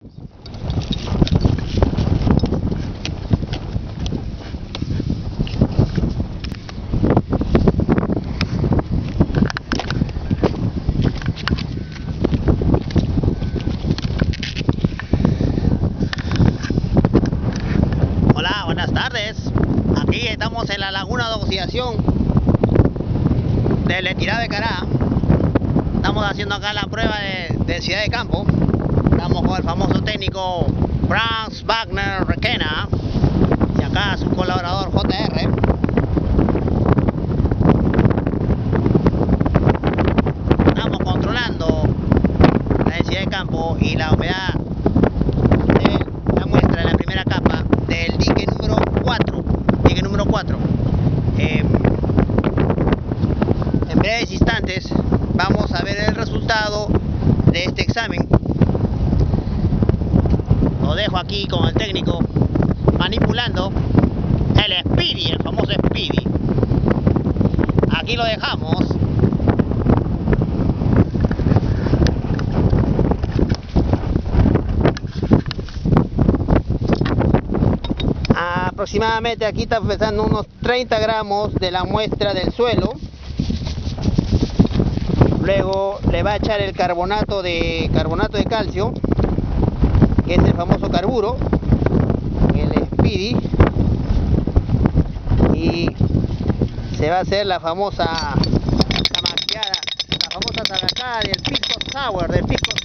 Hola, buenas tardes. Aquí estamos en la laguna de oxidación del Etirá de Cará. Estamos haciendo acá la prueba de densidad de campo. Estamos con el famoso técnico Franz Wagner Requena y acá su colaborador JR. Estamos controlando la densidad de campo y la humedad de la muestra de la primera capa del dique número 4. En breves instantes vamos a ver el resultado de este examen. Lo dejo aquí con el técnico manipulando el Speedy, el famoso Speedy. Aquí lo dejamos. Aproximadamente aquí está pesando unos 30 gramos de la muestra del suelo. Luego le va a echar el carbonato de calcio, que es el famoso carburo, el Speedy, y se va a hacer la famosa tabacada del pisco sour,